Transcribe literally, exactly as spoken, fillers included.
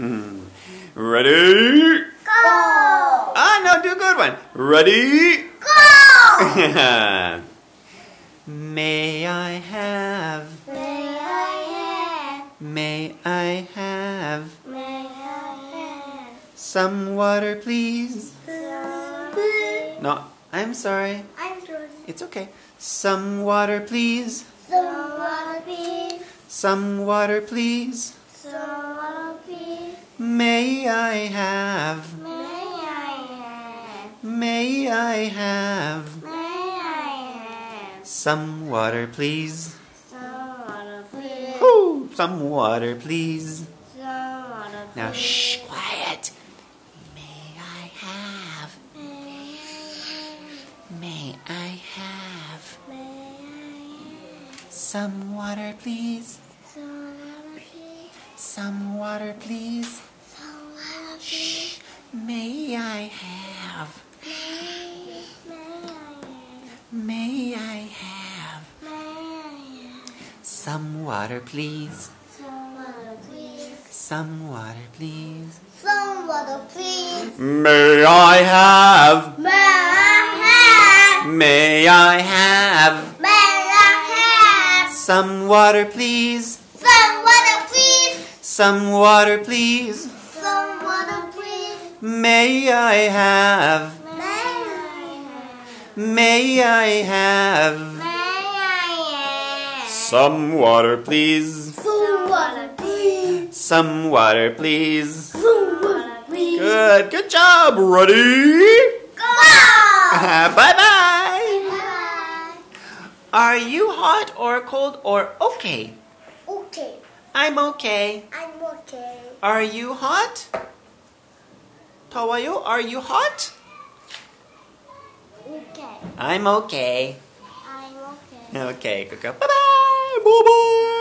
Ready? Go! Ah, no, do a good one. Ready? Go! May I have? May I have? May I have May I have? some water, please? Some, No, I'm sorry. I'm sorry. It's okay. Some water, please. Some water, please. Some water, please. Some water, please. May I have? May I have? May I have May I have? some water, please? Some water, please. Woo! Some water, please. Some water, please. Now, shh, quiet. May I have? May I have May I have? some water, please? Some water, please. Some water, please. Some water, please. Shh. May I have? May, may I have? May I have May I have? some water, please? Some water, please. Some water, please. Some water, please. May I have? May I have? May I have May I have? some water, please? Some water, please. Some water, please. Some water, please. May I have? May I have? May I have May I have? some water, please? Some water, please. Some water, please. Some water, please. Good, good job. Ready? Go! Bye bye. Bye. Are you hot or cold or okay? Okay, I'm okay. I'm okay. Are you hot? 더워요? Are you hot? Okay, I'm okay. I'm okay. Okay, good girl. Bye bye. Bye bye.